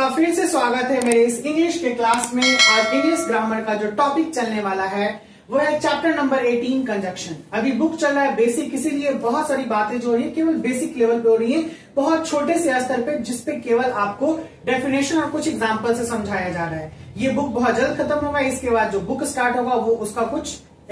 आपका फिर से स्वागत है मेरे इस इंग्लिश के क्लास में। आज इंग्लिश ग्रामर का जो टॉपिक चलने वाला है वो है चैप्टर नंबर 18 कंजक्शन। अभी बुक चल रहा है बेसिक, इसीलिए बहुत सारी बातें जो हो रही है केवल बेसिक लेवल पे हो रही है, बहुत छोटे से स्तर पे, जिसपे केवल आपको डेफिनेशन और कुछ एग्जाम्पल से समझाया जा रहा है। ये बुक बहुत जल्द खत्म होगा, इसके बाद जो बुक स्टार्ट होगा वो उसका कुछ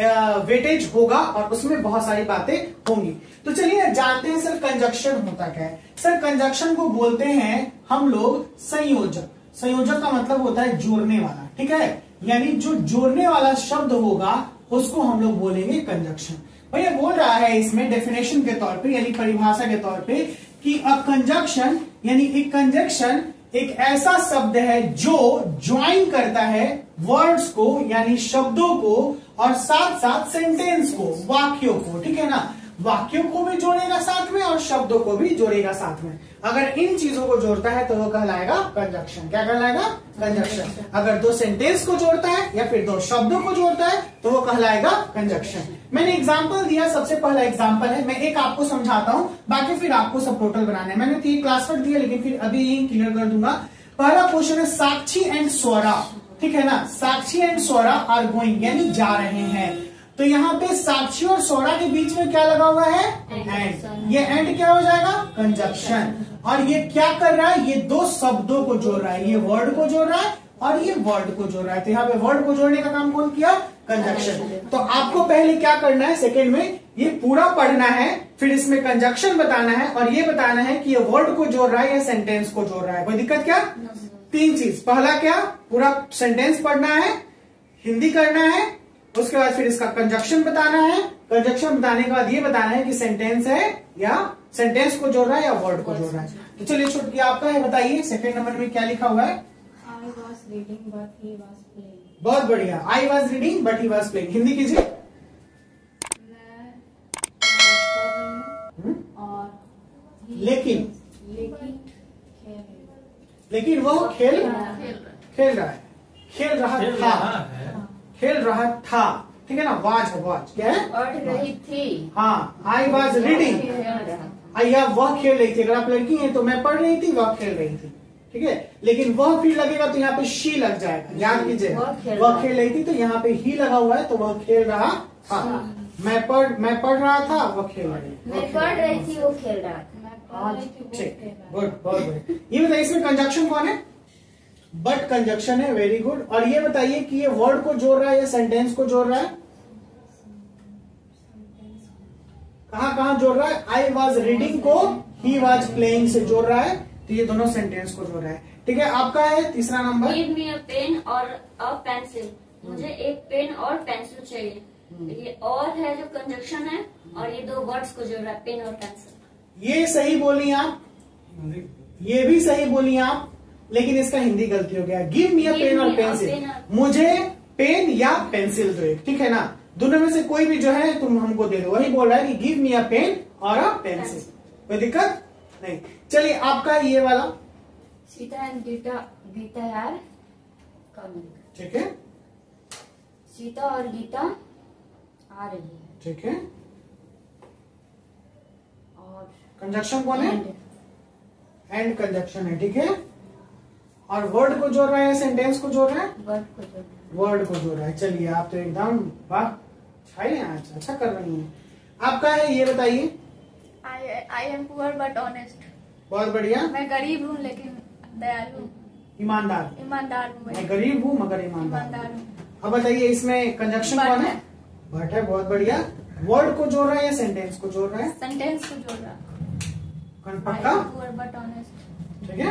वेटेज होगा और उसमें बहुत सारी बातें होंगी। तो चलिए जानते हैं सर कंजक्शन होता क्या है। सर कंजक्शन को बोलते हैं हम लोग संयोजक। संयोजक का मतलब होता है जोड़ने वाला, ठीक है, यानी जो जोड़ने वाला शब्द होगा उसको हम लोग बोलेंगे कंजक्शन। भैया बोल रहा है इसमें डेफिनेशन के तौर पे यानी परिभाषा के तौर पे कि अ कंजक्शन यानी एक कंजक्शन एक ऐसा शब्द है जो ज्वाइन करता है वर्ड्स को यानी शब्दों को और साथ साथ सेंटेंस को, वाक्यों को, ठीक है ना, वाक्यों को भी जोड़ेगा साथ में और शब्दों को भी जोड़ेगा साथ में। अगर इन चीजों को जोड़ता है तो वो कहलाएगा कंजक्शन। क्या कहलाएगा? कंजक्शन। अगर दो सेंटेंस को जोड़ता है या फिर दो शब्दों को जोड़ता है तो वो कहलाएगा कंजक्शन। मैंने एग्जाम्पल दिया, सबसे पहला एग्जाम्पल है, मैं एक आपको समझाता हूं, बाकी फिर आपको सब टोटल बनाना है। मैंने 3 क्लास वर्क दिया लेकिन फिर अभी यही क्लियर कर दूंगा। पहला क्वेश्चन है साक्षी एंड स्वरा, ठीक है ना, Sakshi and Swara are going यानी जा रहे हैं। तो यहाँ पे साक्षी और स्वरा के बीच में क्या लगा हुआ है? एंड। ये एंड क्या हो जाएगा? कंजक्शन। और ये क्या कर रहा है? ये दो शब्दों को जोड़ रहा है, ये वर्ड को जोड़ रहा है और ये वर्ड को जोड़ रहा है। तो यहाँ पे वर्ड को जोड़ने का काम कौन किया? कंजक्शन। तो आपको पहले क्या करना है, सेकेंड में ये पूरा पढ़ना है, फिर इसमें कंजक्शन बताना है और ये बताना है कि ये वर्ड को जोड़ रहा है या सेंटेंस को जोड़ रहा है। कोई दिक्कत क्या? 3 चीज। पहला क्या? पूरा सेंटेंस पढ़ना है, हिंदी करना है, उसके बाद फिर इसका कंजक्शन बताना है, कंजक्शन बताने के बाद ये बताना है कि सेंटेंस है या सेंटेंस को जोड़ रहा है या वर्ड को जोड़ रहा है। तो चलिए छुट्टी आपका है, बताइए सेकंड नंबर में क्या लिखा हुआ है? I was reading but he was playing. बहुत बढ़िया। I was reading but he was playing. Hindi कीजिए। मैं पढ़ रही हूँ और लेकिन लेकिन वो खेल खेल रहा है, खेल रहा था, ठीक है ना। वाज है, वाज क्या है? पढ़ रही थी। हाँ, आई वॉज रीडिंग, या वह खेल रही थी। अगर आप लड़की हैं तो मैं पढ़ रही थी, वह खेल रही थी, ठीक है। लेकिन वह फिर लगेगा तो यहाँ पे शी लग जाएगा, याद कीजिए। वह खेल रही थी तो यहाँ पे ही लगा हुआ है तो वह खेल रहा था। मैं पढ़ रहा था, वह खेल रही थी। मैं पढ़ रही थी, वो खेल रहा था। ठीक, गुड, बहुत बढ़िया। ये बताइए इसमें कंजक्शन कौन है? बट कंजक्शन है, वेरी गुड। और ये बताइए कि ये वर्ड को जोड़ रहा है या सेंटेंस को जोड़ रहा है? कहाँ जोड़ रहा है? आई वॉज रीडिंग को ही वॉज प्लेइंग से जोड़ रहा है, तो ये दोनों सेंटेंस को जोड़ रहा है, ठीक है। आपका है तीसरा नंबर। गिव मी अ पेन और अ पेंसिल। मुझे एक पेन और पेंसिल चाहिए। ये और है जो कंजक्शन है और ये दो वर्ड्स को जोड़ रहा है, पेन और पेंसिल। ये सही बोली आप, ये भी सही बोली आप, लेकिन इसका हिंदी गलती हो गया। गिव मी अ पेन और पेंसिल, मुझे पेन या पेंसिल दो एक, ठीक है ना। दोनों में से कोई भी जो है तुम हमको दे दो। वही बोल रहा है कि गिव मी अ पेन और अ पेंसिल। कोई दिक्कत नहीं। चलिए आपका ये वाला। सीता एंड गीता यार कमिंग, ठीक है। सीता और गीता आ रही है, ठीक है। और कंजक्शन कौन है? एंड। एंड कंजक्शन है, ठीक है। और वर्ड को जोड़ रहा है या सेंटेंस को जोड़ रहा है? वर्ड को जोड़। वर्ड को जोड़ रहा है। चलिए आप तो एकदम वाह, अच्छा कर रही हैं। आपका है, ये बताइए। I am poor but honest. बहुत बढ़िया। मैं गरीब हूँ लेकिन दयालु हूँ। ईमानदार हूँ मैं गरीब हूँ मगर ईमानदार हूँ। अब बताइए इसमें कंजक्शन But कौन है? बट है, बहुत बढ़िया। वर्ड को जोड़ रहा है या सेंटेंस को जोड़ रहा है? सेंटेंस को जोड़ रहा। पक्का? I am poor but honest. ठीक है।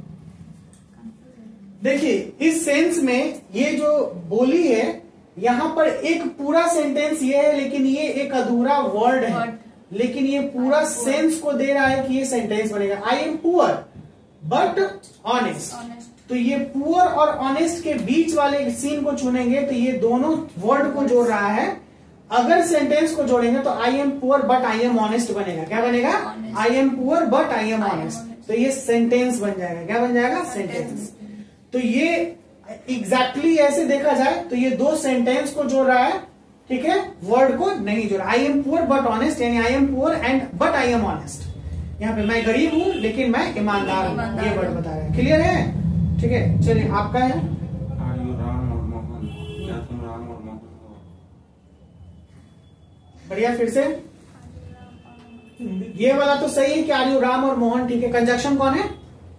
देखिए इस सेंस में ये जो बोली है यहाँ पर एक पूरा सेंटेंस ये है, लेकिन ये एक अधूरा वर्ड है, लेकिन ये पूरा सेंस को दे रहा है कि ये सेंटेंस बनेगा। I am poor but honest. तो ये पुअर और ऑनेस्ट के बीच वाले सीन को चुनेंगे तो ये दोनों वर्ड को जोड़ रहा है। अगर सेंटेंस को जोड़ेंगे तो I am poor but I am honest बनेगा। क्या बनेगा? I am poor but I am honest. तो ये सेंटेंस बन जाएगा। क्या बन जाएगा? सेंटेंस। तो ये एग्जैक्टली ऐसे देखा जाए तो ये दो सेंटेंस को जोड़ रहा है, ठीक है, वर्ड को नहीं जोड़ा। I am poor but honest यानी I am poor and but I am honest. यहाँ पे मैं गरीब हूं लेकिन मैं ईमानदार हूं, ये वर्ड बता रहा है। क्लियर है? ठीक है, चलिए आपका है आर यू राम और मोहन, क्या तुम राम और मोहन हो? बढ़िया, फिर से ये वाला तो सही है कि आर यू राम और मोहन, ठीक है। कंजक्शन कौन है?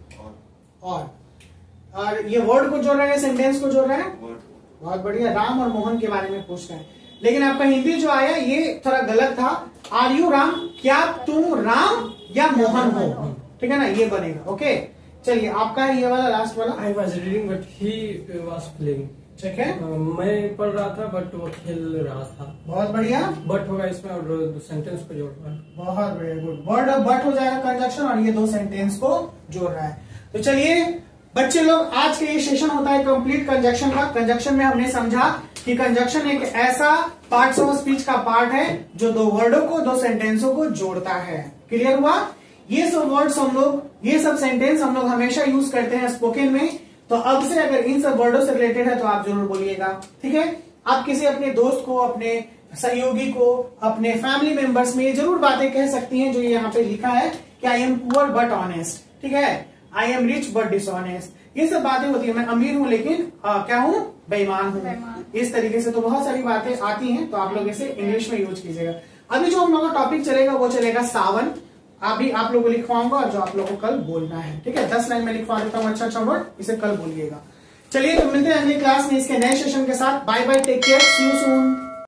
और ये वर्ड को जोड़ रहा है, सेंटेंस को जोड़ रहा है। बहुत बढ़िया, राम और मोहन के बारे में पूछ रहा है। लेकिन आपका हिंदी जो आया ये थोड़ा गलत था। आर यू राम, क्या तुम राम या मोहन हो, ठीक है ना, ये बनेगा। ओके, चलिए आपका है ये वाला लास्ट वाला। I was reading but he was playing. ठीक है, मैं पढ़ रहा था बट वो खेल रहा था। बहुत बढ़िया, बट होगा इसमें और सेंटेंस को जोड़ रहा है। बहुत बढ़िया, गुड। वर्ड बट हो जाएगा कंजक्शन और ये दो सेंटेंस को जोड़ रहा है। तो चलिए बच्चे लोग, आज के ये सेशन होता है कंप्लीट कंजक्शन का। कंजक्शन में हमने समझा कि कंजक्शन एक ऐसा पार्ट्स ऑफ स्पीच का पार्ट है जो दो वर्डों को, दो सेंटेंसों को जोड़ता है। क्लियर हुआ? ये सब वर्ड्स हम लोग, ये सब सेंटेंस हम लोग हमेशा यूज करते हैं स्पोकन में। तो अब से अगर इन सब वर्डों से रिलेटेड है तो आप जरूर बोलिएगा, ठीक है। आप किसी अपने दोस्त को, अपने सहयोगी को, अपने फैमिली मेंबर्स में ये जरूर बातें कह सकती हैं जो यहाँ पे लिखा है कि I am poor but honest, ठीक है, I am rich but dishonest. ये सब बातें होती है। मैं अमीर हूं लेकिन क्या हूं? बेईमान हूं। इस तरीके से तो बहुत सारी बातें आती हैं, तो आप लोग इसे इंग्लिश में यूज कीजिएगा। अभी जो हम लोग का टॉपिक चलेगा वो चलेगा सावन। अभी आप लोगों को लिखवाऊंगा और जो आप लोगों को कल बोलना है, ठीक है। 10 लाइन में लिखवा देता हूँ अच्छा वर्ड, इसे कल बोलिएगा। चलिए तो मिलते हैं अगली क्लास में इसके नए सेशन के साथ। Bye bye, take care, see you soon.